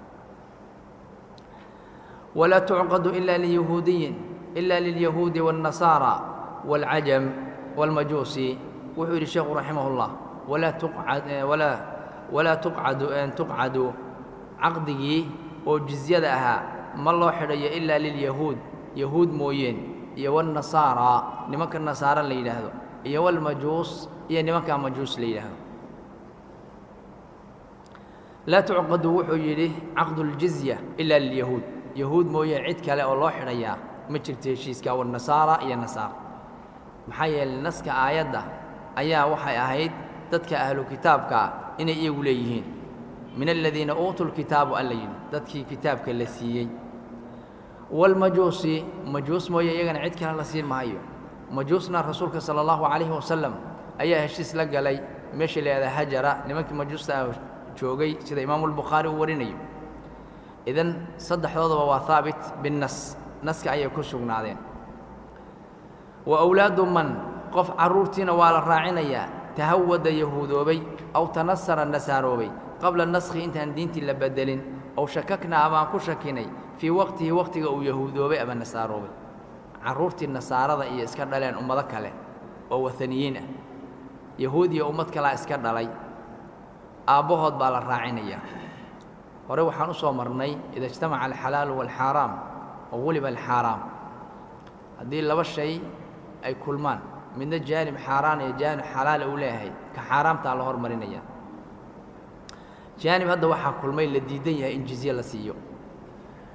walaa tucqadu ilaa liyahuudiyin إلا لليهود والنصارى والعجم والمجوس وحول الشيخ رحمه الله ولا تقعد أن تقعد عقده وجزيتها ما الله حري إلا لليهود يهود موين والنصارى لمك النصارى اللي يلهذو والمجوس لمك مجوس اللي يلهذو لا تعقد وحول عقد الجزية إلا لليهود يهود موين عد كلا الله حريا ma jirto heshiiska والنasaara iyo nasaar maxaa yeelay naska aayadda ayaa waxay ahayd dadka ahlu kitaabka inay iyagu leeyihiin min aladiina uutuu lkitaabu alla yidhi dadkii kitaabka la siiyey walmajuusi majuus mooye iyagana cid kale la siin maayo majuusna rasuulka sala allahu calayhi wasalam ayaa heshiis la galay meesha leedaha hajara nimankii majuusta joogay sida imaamu albukhaari uu warinayo idan saddexdoodaba waa haabit binnas naska ayay ku sugnaadeen wa awlaadu man qof carruurtiina waa la raacinayaa tahawada yahuudoobay aw tanasara nasaaroobay qabla naskhi intaan diintii la bedelin aw shakaknaa amaan ku shakinay fii waqtihi waqtiga uu yahuudoobay ama nasaaroobay carruurtii nasaarada iyo iska dhaleen ummado kale oo wathaniyiin ah yahuud iyo ummad kalaa iska dhalay aabbahood baa la raacinayaa hore waxaan u soo marnay ida ijtamaca alxalaalu waalxaaraam وغلب الحرام هذه لبا شيء أي كلمان من الجانب حرام يا جانب حلال أولاهي كحرام تعالى هرمرينيا جانب هذا وحى كل ما الذي ديه إن جزية لسيو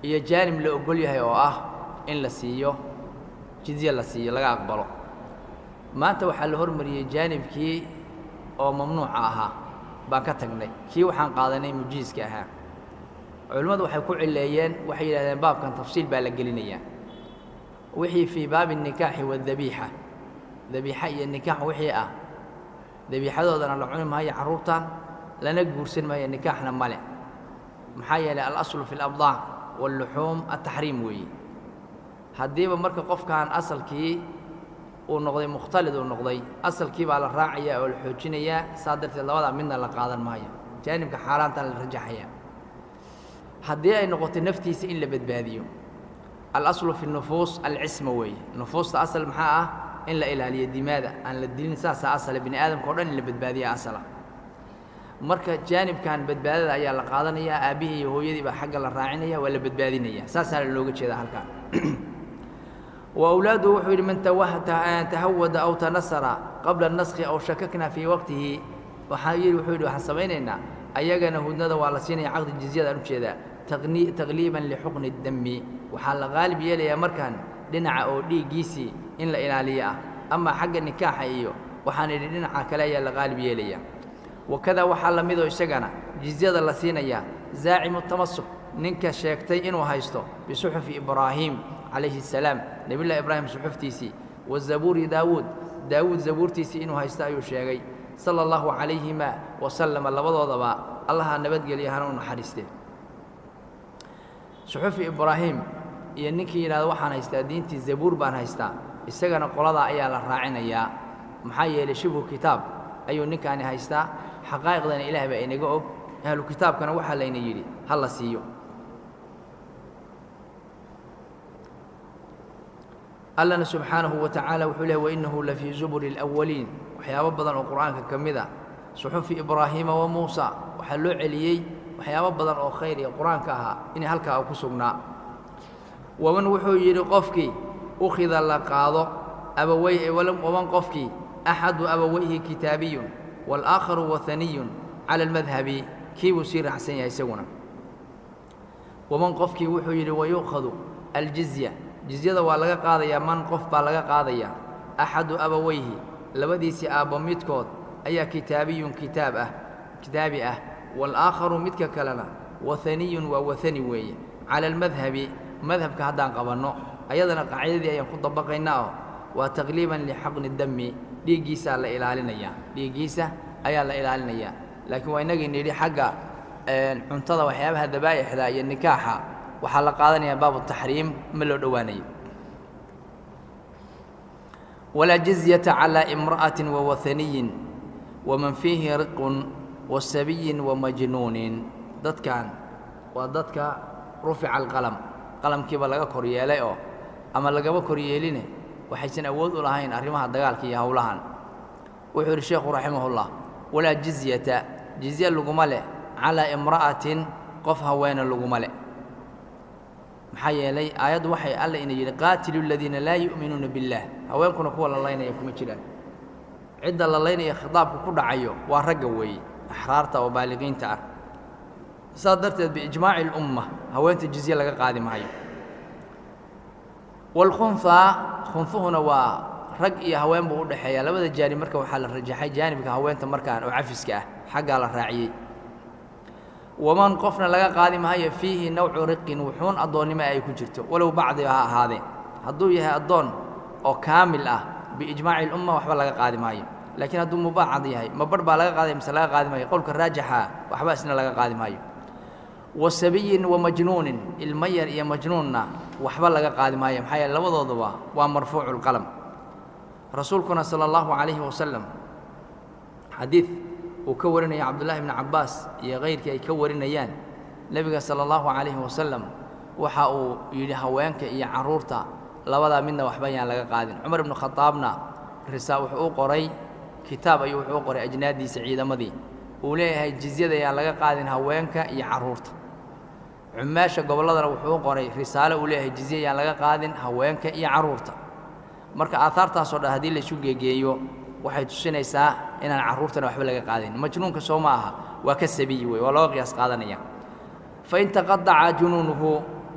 iyo jaanib la ogol yahay oo ah in la siiyo jizya la siiyo laga aqbalo maanta waxaa la hormariyey jaanibkii oo mamnuuca ahaa baan ka tagnay kii waxaan qaadanay mujiiska ahaa culimmadu waxay ku cileeyeen waxay yidhahdeen baabkan tafsiil baa la gelinayaa wixii fii baabi الnikaaxi waالdabiixa dabiixa iyo nikaax wixii ah dabiixadoodana la cuni maayo carruurtan lana guursan maayo nikaaxna male maxaa yeelay alaslu fi اlabdaac wاlluxuum ataxriim weeye haddiiba marka qofkan asalkii uu noqday mukhtalid uu noqday asalkii baa la raacayaa oo la xoojinayaa saa darteed labadaa midna la qaadan maayo jaanibka xaaraantan la rajaxayaa haddii ay noqoto naftiisa in la badbaadiyo alaslu fi nufuus alcisma weeye nufuusta asal maxaa ah in la ilaaliyo dimaada aan la dilin saasaa asala bini aadamka o dhan in la badbaadiya asala marka jaanibkan badbaadada ayaa la qaadanayaa aabbihii iyo hooyadii baa xagga la raacinaya waa la badbaadinaya saasaana looga jeedaa halkaan وأولاده wuxuu yidhi man tahawada aw tanasara qabla الnaskhi aw shakakna fii waqtihi wuxuu yidhi waxaan samaynaynaa ayagana hudnada waa la siinaya caqdi jizyada aan u jeedaa taqliiban lixuqni الdami waxaa la qaalib yeelayaa markaan dhinaca oo dhiiggiisii in la ilaaliyo ah ama xagga nikaaxa iyo waxaan idhi dhinaca kale ayaa la qaalib yeelaya wakada waxaa la midoo isagana jizyada la siinayaa zaacimu tamasuk ninka sheegtay inuu haysto bisuxufi ibraahim عليه السلام نبي الله إبراهيم صحفتيسي والزبور داود زبورتيسي إنه هيستأيو شيغي صلى الله عليهما وسلم الله وضبا الله نبت قال يهانون حريسته صحف إبراهيم ينكي إلى وحنا هيستا دينتي الزبور بان هيستا استغنى قلدا أيا للراعين أيا محايا لشبه كتاب أيو نكاني هيستا حقائق ذن إله بأيني قوب أهل الكتاب كان وحا لين يجري هلا سيو allana subxaanahu wa tacaala wuxuu lehy wainahu lafii zuburi اlأwaliin waxyaabo badan oo qur'aanka ka mid a suxufi ibraahiima wa muusa waxaa loo celiyey waxyaabo badan oo khayr iyo qur'aanka ahaa inay halkaa ku sugnaa waman wuxuu yidhi qofkii ukhida la qaado waman qofkii axadu abawayhi kitaabiyun wاlآakharu wahaniyun cala اlmadhabi kii buu sii raacsan yahay isaguna waman qofkii wuxuu yidhi wayu'khadu aljizya jizyada waa laga qaadayaa man qof baa laga qaadayaa axadu abawayhi labadiisii aabbo midkood ayaa kitaabiyun kitaabi ah wاlآakharu midka kalena wahaniyun waa wahani weeye cala almadhabi madhabka haddaan qabanno ayadana qaacidadii ayaan ku dabaqaynaa oo waa taqliiban lixaqni dami dhiiggiisaa la ilaalinayaa dhiiggiisa ayaa la ilaalinayaa laakiin waa inagayna yidhi xagga cuntada waxyaabaha dabaa'ixda iyo nikaaxa waxaa la qaadanayaa baabu taxriim ma loo dhowaanayo walaa jizyata calaa imra'atin wawahaniyin waman fiihi riqun wasabiyin wamajnuunin dadkan waa dadka rufica alqalam qalamkiiba laga kor yeelay oo ama lagaba kor yeeline waxaysan awood u lahayn arrimaha dagaalka iyo howlahan wuxuu yidhi sheekhu raximahullah walaa jizyata jizya laguma leh calaa imra'atin qof haweena laguma leh maxaa yeelay aayaddu waxay alla ina yidhi qaatilu aladiina laa yu'minuuna biاllaah haweenkuna kuwa la laynaya kuma jiraan cidda la laynaya khitaabku ku dhacayo waa ragga weeye axraarta oo baaliqiinta ah saas darteed biijmaaci اlumma haweenta jizye laga qaadi maayo wاlkhunhaa khunhuhuna waa rag iyo haween buu u dhexeeya labada jaanib marka waxaa la rajaxay jaanibka haweenta markaan oo cafiska ah xaggaa la raaciyey waman qofna laga qaadi maayo fiihi nawcu riqin wuxuun addoonnimo ay ku jirto walow bacdiba ha ahaadee hadduu yahay addoon oo kaamil ah biijmaaci اlumma waxba laga qaadi maayo laakiin hadduu mubaacad yahay ma barh baa laga qaadaya mise laga qaadi maayo qowlka raajixa waxba isna laga qaadi maayo wasabiyin wamajnuunin ilmo yar iyo majnuunna waxba laga qaadi maayo maxaa yeele labadooduba waa marfuucu اlqalam rasuulkuna salى اllahu calayhi wasalam xadiid uu ka warinaya cabdullaahi bni cabbaas iyo kayrkii ay ka warinayaan nebiga salى اllahu calayhi wasalam waxa uu yidhi haweenka iyo carruurta labadaa midna waxba yaan laga qaadin cumar ibnu khadaabna wuxuu u qoray kitaab ayuu wuxuu u qoray ajnaadiisa ciidamadii uu leeyahay jizyada yaan laga qaadin haweenka iyo carruurta cumaasha gobolladana wuxuu u qoray risaale uu leeyahay jizye yaan laga qaadin haweenka iyo carruurta marka aahaartaasoo dhan haddii laysu geegeeyo waxay tusinaysaa inaan carruurtana waxba laga qaadin majnuunka soo ma aha waa ka sabiyi wey waa looga qiyaas qaadanaya fain taqadaca junuunuhu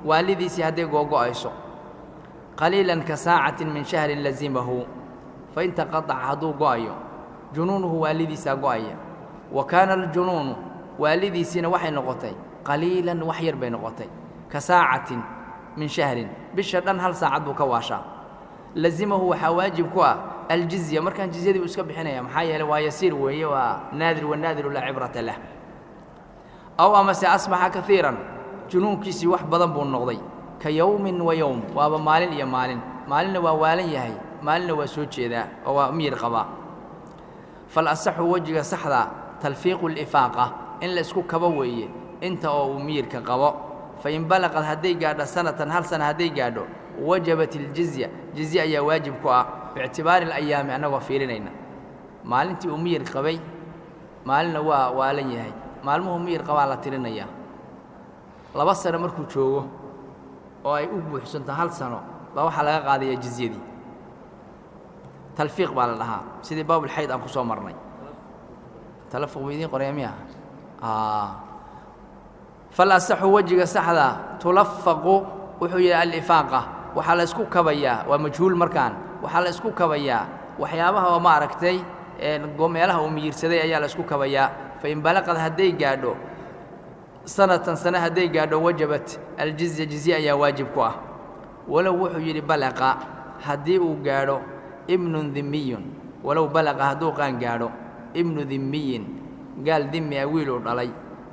والديسي هدي غوغو أيسو قليلا كساعة من شهر لزمه فإن تقطع هدو غايو جنونه والديسا غايا وكان الجنون والديسين وحي نقطي قليلا وحير بين نقطي كساعة من شهر بالشرطان هل ساعة بكواشا لزمه وحواجب كوا الجزية مركان جزية دي بسكب حنايا محايا ويسير وهي ونادر والنادر لا عبرة له أو أما سأصبح كثيرا جنون كيسي وح بضنب النقضي كيوم ويوم وابا مالين يا مالين ووالين يهي مالين وسوتشي ذا أو أمير قضاء فالأصح وجه صحدا تلفيق الإفاقة إن لسكو كبوي أنت أو أمير كقضاء فإن بلغت هدي قادة سنة هل سنة هدي قادة وجبت الجزية جزية يا واجب كوا باعتبار الأيام أنا وفيرين مالنتي أمير قبي مالنا والين يهي maalmuhu miir qabaa la tirinaya laba sano markuu joogo oo ay u buuxsanto hal sano ba waxa laga qaadaya jizyadii talfiiq baa la dhahaa sidii baabul hayd aan ku soo marnay talafuq weydii qoreemiya fala sahu wajiga saxda tulafaqu wuxuu yahay al-ifaaqa waxa la isku kabaya waa majhuul markaan waxa la isku kabaya waxyaabaha oo ma aragtay goomeelaha uu miirsaday ayaa la isku kabaya فإن بلغت هدي قادو سنة هدي قادو وجبت الجزية جزية يا واجب كوا ولو وحو يري بلغ هدي قادو ابن ذمي ولو بلغ هدو قان قادو ابن ذمي قال ذمي أويلو علي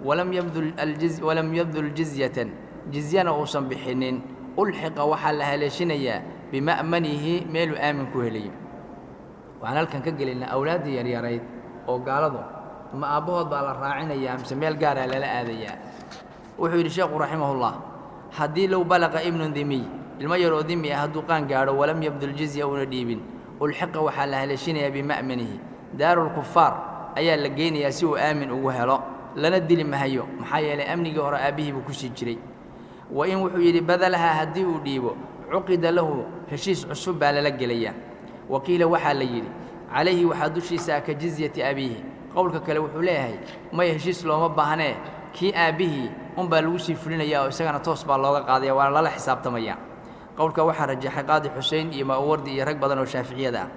ولم يبذل جزية جزية أوصن بحنين ألحق وحلها لشنيا بمأمنه ميل آمن كهلي وأنا لكن كقل إن أولادي يا ريت أو قالوا ما أبوه بالله راعينا يا مسميل قارئ لا آذية وحيد الشيخ رحمه الله حدي لو بلغ ابن ذمي المجر ذمي هدوقان قارئ ولم يبذل الجزية ونديب والحق وحلها لشيني بمأمنه دار الكفار أيا لقيني يسوء آمن وهلا لنا الدل مهيو محايا لأمني قهر أبيه بكشي جري وإن وحيد بذلها هدي وديبه عقد له هشيس عصب على لقليا وكيل وحال ليلي عليه وحدوشي ساك جزية أبيه qowlka kale wuxuu leeyahay ma heshiis looma baahnee kii aabihi baa lagu sii fulinaya oo isagana toos baa looga qaadaya waa la xisaabtamaya qowlka waxa rajaxay qaadi Xuseen iyo Maawardi iyo rag badan oo Shaafiiciyada ah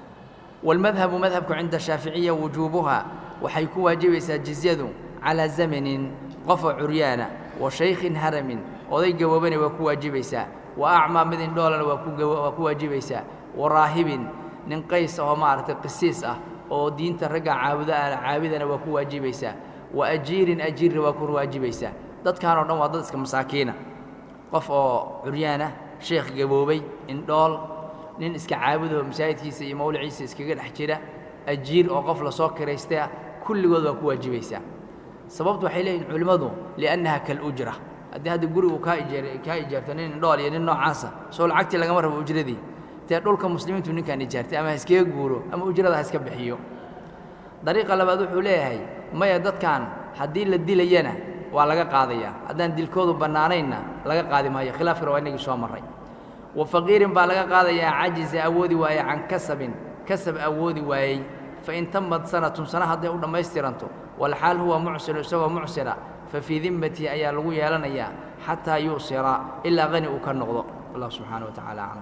والمذهب مذهبك عند الشافعية وجوبها وحيكون واجبيسا جزية على زمن قفع عريانا وشيخ هرم وذي جوابني وكو واجبيسا وأعمى من دولا وكو واجبيسا وراهب ننقيس ومارت قسيسة oo diinta raga caabudana waa ku waajibaysa wa ajir waa ku waajibaysa dadkan oo dhan waa dad iska masaakiina qof oo curyaana sheekh gaboobay indhool nin iska caabudo masaajidkiisa iyo mawliciisa iskaga dhex jira ajir oo qof la soo kireystay kulligood waa ku waajibaysa sababtu waxay leeyihiin culimadu li'annaha kal ujra hadii gurigu ka ijaarto nin indhool iyo nin noocaasa soo lacagti laga marabo ujradii dhulka muslimiintu ninkan ijaartay ama iskaga guuro ama ujrada iska bixiyo dariiqa labaad wuxuu leeyahay maya dadkan hadii la dilayana waa laga qaadaya hadaan dilkoodu banaanayna laga qaadi maayo khilaaf rawaynigi soo maray wa faqiirin baa laga qaadaya ajiz awoodi waaya can kasab awoodi waayay fa in tamad sanatun sana haday u dhameystiranto wal xaal huwa mu'sir isagoo mu'sira fa fi dhimmati ayaa lagu yeelanaya hatta yusira illa qani uu ka noqdo Allah subhanahu wa ta'ala